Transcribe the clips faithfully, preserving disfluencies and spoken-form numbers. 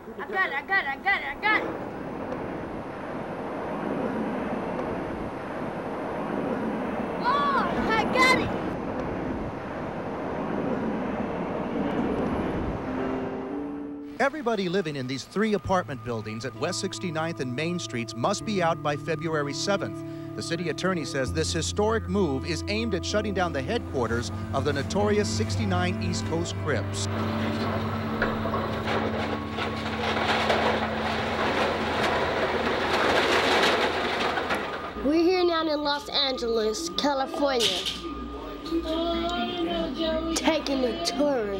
I got it, I got it, I got it, I got it. Oh, I got it. Everybody living in these three apartment buildings at West sixty-ninth and Main Streets must be out by February seventh. The city attorney says this historic move is aimed at shutting down the headquarters of the notorious sixty-nine East Coast Crips. We're here now in Los Angeles, California, taking a tour.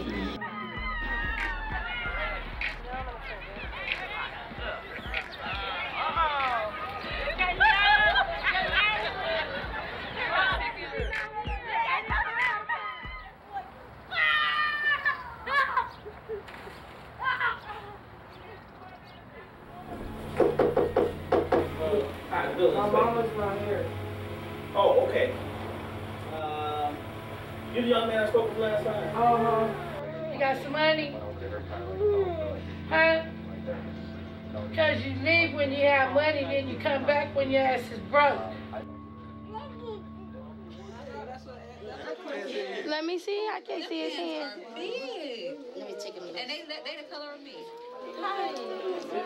My mama's not here. Oh, okay. Um, you the young man I spoke with last time? Uh-huh. You got some money? Huh? Because you leave when you have money, then you come back when your ass is broke. Let me see. I can't see his hand. Big. Let me take a minute. And they, they the color of me. Hi.